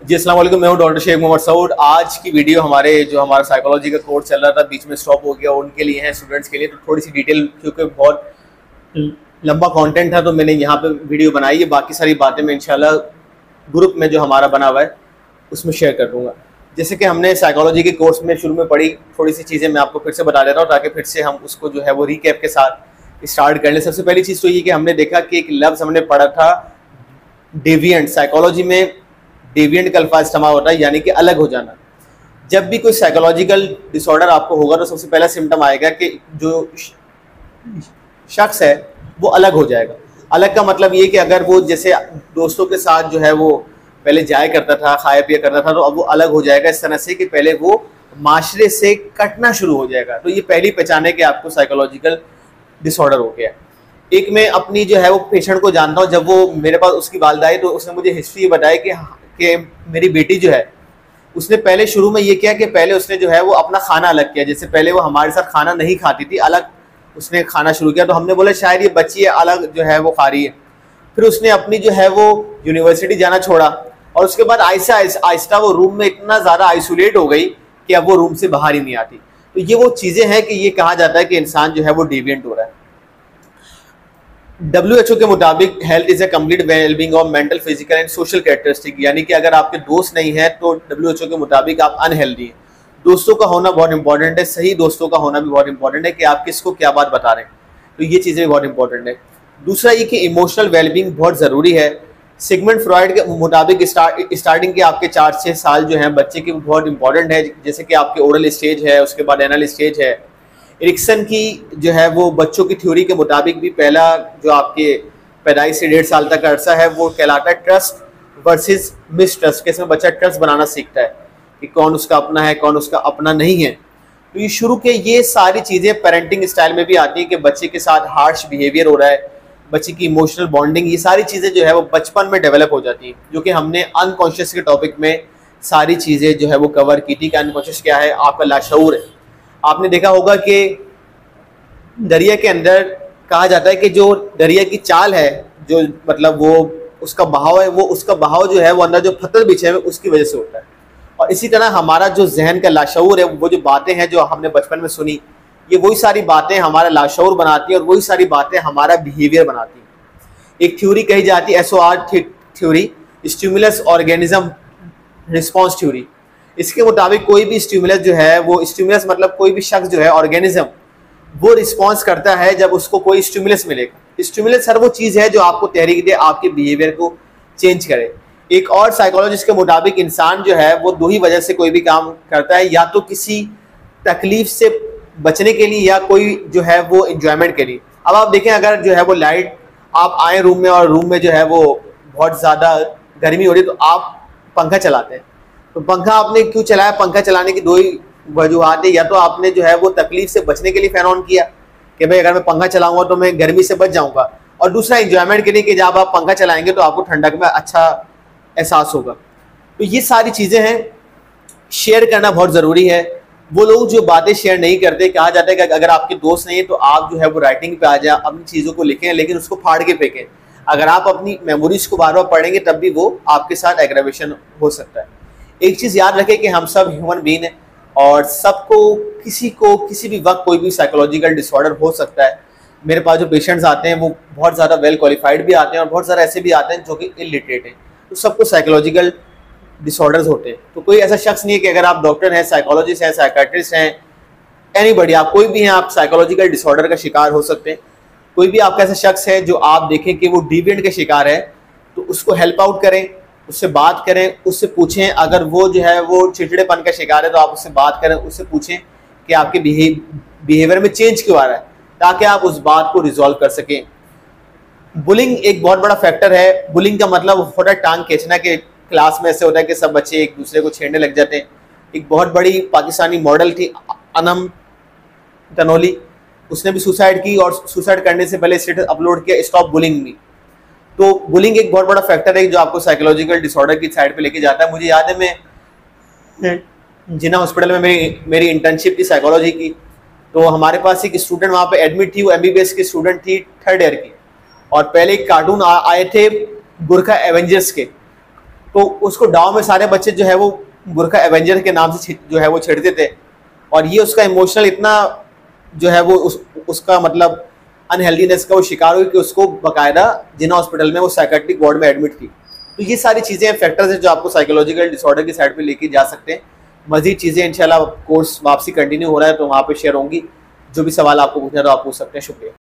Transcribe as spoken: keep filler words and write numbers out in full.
जी अस्सलाम वालेकुम, मैं हूं डॉक्टर शेख मोहम्मद सऊद। आज की वीडियो हमारे जो हमारा साइकोलॉजी का कोर्स चल रहा था बीच में स्टॉप हो गया, उनके लिए है, स्टूडेंट्स के लिए। तो थोड़ी सी डिटेल, क्योंकि बहुत लंबा कंटेंट था तो मैंने यहाँ पे वीडियो बनाई है। बाकी सारी बातें मैं इंशाल्लाह ग्रुप में जो हमारा बना हुआ है उसमें शेयर कर दूँगा। जैसे कि हमने साइकोलॉजी के कोर्स में शुरू में पढ़ी, थोड़ी सी चीज़ें मैं आपको फिर से बता देता हूँ ताकि फिर से हम उसको जो है वो रिकैप के साथ स्टार्ट कर लें। सबसे पहली चीज़ तो ये कि हमने देखा कि एक लफ्ज़ हमने पढ़ा था डेविएंट। साइकोलॉजी में डेविएंट का अल्फाज इस्तेमाल होता है, यानी कि अलग हो जाना। जब भी कोई साइकोलॉजिकल डिसऑर्डर आपको होगा तो सबसे पहला सिम्टम आएगा कि जो शख्स है वो अलग हो जाएगा। अलग का मतलब ये कि अगर वो जैसे दोस्तों के साथ जो है वो पहले जाया करता था, खाया पिया करता था, तो अब वो अलग हो जाएगा इस तरह से कि पहले वो माशरे से कटना शुरू हो जाएगा। तो ये पहली पहचान है कि आपको साइकोलॉजिकल डिसऑर्डर हो गया। एक मैं अपनी जो है वो पेशेंट को जानता हूँ, जब वो मेरे पास उसकी वालिदा आई तो उसने मुझे हिस्ट्री बताई कि कि मेरी बेटी जो है उसने पहले शुरू में ये किया कि पहले उसने जो है वो अपना खाना अलग किया। जैसे पहले वो हमारे साथ खाना नहीं खाती थी, अलग उसने खाना शुरू किया। तो हमने बोला शायद ये बच्ची है, अलग जो है वो खा रही है। फिर उसने अपनी जो है वो यूनिवर्सिटी जाना छोड़ा और उसके बाद आहिस्ता आहिस्ता वो रूम में इतना ज़्यादा आइसोलेट हो गई कि अब वो रूम से बाहर ही नहीं आती। तो ये वो चीज़ें हैं कि ये कहा जाता है कि इंसान जो है वो डेविएंट हो रहा है। डब्ल्यू एच ओ के मुताबिक health is a complete wellbeing of mental, physical and social characteristic, यानी कि अगर आपके दोस्त नहीं है तो डब्ल्यू एच ओ के मुताबिक आप अनहेल्दी हैं। दोस्तों का होना बहुत इंपॉर्टेंट है, सही दोस्तों का होना भी बहुत इंपॉर्टेंट है कि आप किसको क्या बात बता रहे हैं। तो ये चीज़ें भी बहुत इंपॉर्टेंट है। दूसरा ये कि इमोशनल वेलबींग बहुत ज़रूरी है। सिगमंड फ्रॉइड के मुताबिक स्टार्ट स्टार्टिंग के आपके चार छः साल जो हैं बच्चे के बहुत इंपॉर्टेंट है। जैसे कि आपके ओरल स्टेज है, उसके बाद एनल स्टेज है। एरिक्सन की जो है वो बच्चों की थ्योरी के मुताबिक भी पहला जो आपके पैदाइश से डेढ़ साल तक का अरसा है वो कहलाता है ट्रस्ट वर्सेस मिसट्रस्ट, के इसमें बच्चा ट्रस्ट बनाना सीखता है कि कौन उसका अपना है, कौन उसका अपना नहीं है। तो ये शुरू के ये सारी चीज़ें पेरेंटिंग स्टाइल में भी आती हैं कि बच्चे के साथ हार्श बिहेवियर हो रहा है, बच्चे की इमोशनल बॉन्डिंग, ये सारी चीज़ें जो है वो बचपन में डेवलप हो जाती हैं, जो कि हमने अनकॉन्शियस के टॉपिक में सारी चीज़ें जो है वो कवर की थी कि अनकॉन्शियस क्या है, आपका लाशऊर है। आपने देखा होगा कि दरिया के अंदर कहा जाता है कि जो दरिया की चाल है, जो मतलब वो उसका बहाव है, वो उसका बहाव जो है वो अंदर जो पत्थर बिछे हुए उसकी वजह से होता है। और इसी तरह हमारा जो जहन का लाशऊर है, वो जो बातें हैं जो हमने बचपन में सुनी, ये वही सारी बातें हमारा लाशऊर बनाती हैं और वही सारी बातें हमारा बिहेवियर बनाती हैं। एक थ्योरी कही जाती है S O R theory, stimulus organism response theory. इसके मुताबिक कोई भी स्टिमुलस जो है वो, स्टिमुलस मतलब कोई भी शख्स जो है, ऑर्गेनिज्म, वो रिस्पॉन्स करता है जब उसको कोई स्टिमुलस मिलेगा। स्टिमुलस हर वो चीज़ है जो आपको तहरीक दे, आपके बिहेवियर को चेंज करे। एक और साइकोलॉजिस्ट के मुताबिक इंसान जो है वो दो ही वजह से कोई भी काम करता है, या तो किसी तकलीफ से बचने के लिए या कोई जो है वो इंजॉयमेंट के लिए। अब आप देखें, अगर जो है वो लाइट आप आए रूम में और रूम में जो है वो बहुत ज़्यादा गर्मी हो रही है तो आप पंखा चलाते हैं। तो पंखा आपने क्यों चलाया? पंखा चलाने की दो ही वजूहात है। या तो आपने जो है वो तकलीफ से बचने के लिए फैन ऑन किया कि भाई अगर मैं पंखा चलाऊंगा तो मैं गर्मी से बच जाऊंगा, और दूसरा इंजॉयमेंट के लिए कि जब आप पंखा चलाएंगे तो आपको ठंडक में अच्छा एहसास होगा। तो ये सारी चीज़ें हैं, शेयर करना बहुत ज़रूरी है। वो लोग जो बातें शेयर नहीं करते, कहा जाता है कि अगर आपके दोस्त नहीं है तो आप जो है वो राइटिंग पे आ जाए, अपनी चीज़ों को लिखें, लेकिन उसको फाड़ के फेंकें। अगर आप अपनी मेमोरीज को बार बार पढ़ेंगे तब भी वो आपके साथ एग्रेवेशन हो सकता है। एक चीज़ याद रखें कि हम सब ह्यूमन बीइंग हैं और सबको किसी को किसी भी वक्त कोई भी साइकोलॉजिकल डिसऑर्डर हो सकता है। मेरे पास जो पेशेंट्स आते हैं वो बहुत ज़्यादा वेल क्वालिफाइड भी आते हैं और बहुत ज़्यादा ऐसे भी आते हैं जो कि इलिटरेट हैं। तो सबको साइकोलॉजिकल डिसऑर्डर्स होते हैं। तो कोई ऐसा शख्स नहीं है कि अगर आप डॉक्टर हैं, साइकोलॉजिस्ट हैं, साइकाट्रिस्ट हैं, एनीबॉडी, आप कोई भी हैं, आप साइकोलॉजिकल डिसऑर्डर का शिकार हो सकते हैं। कोई भी आपका ऐसा शख्स है जो आप देखें कि वो डेविएंट के शिकार है, तो उसको हेल्प आउट करें, उससे बात करें, उससे पूछें। अगर वो जो है वो चिड़चिड़ेपन का शिकार है तो आप उससे बात करें, उससे पूछें कि आपके बिहेवियर में चेंज क्यों आ रहा है, ताकि आप उस बात को रिजॉल्व कर सकें। बुलिंग एक बहुत बड़ा फैक्टर है। बुलिंग का मतलब होता है टांग खींचना, के क्लास में ऐसे होता है कि सब बच्चे एक दूसरे को छेड़ने लग जाते हैं। एक बहुत बड़ी पाकिस्तानी मॉडल थी अनम तनोली, उसने भी सुसाइड की और सुसाइड करने से पहले स्टेटस अपलोड किया स्टॉप बुलिंग मी। तो बुलिंग एक बहुत बड़ा फैक्टर है जो आपको साइकोलॉजिकल डिसऑर्डर की साइड पे लेके जाता है। मुझे याद है, मैं जिन्ना हॉस्पिटल में मेरी मेरी इंटर्नशिप थी साइकोलॉजी की, तो हमारे पास एक स्टूडेंट वहाँ पे एडमिट थी, वो एमबीबीएस की स्टूडेंट थी, थर्ड ईयर की। और पहले एक कार्टून आए थे गुरखा एवेंजर्स के, तो उसको डाव में सारे बच्चे जो है वो बुरखा एवेंजर के नाम से जो है वो छेड़ते थे, और ये उसका इमोशनल इतना जो है वो उस, उसका मतलब अनहेल्दीनेस का वो शिकार हुई कि उसको बाकायदा जिना हॉस्पिटल में वो साइकेट्रिक वार्ड में एडमिट थी। तो ये सारी चीज़ें फैक्टर्स हैं जो आपको साइकोलॉजिकल डिसऑर्डर की साइड पे लेके जा सकते हैं। मजीद चीज़ें इंशाल्लाह कोर्स वापसी कंटिन्यू हो रहा है तो वहाँ पे शेयर होंगी। जो भी सवाल आपको पूछना है तो आप पूछ सकते हैं। शुक्रिया।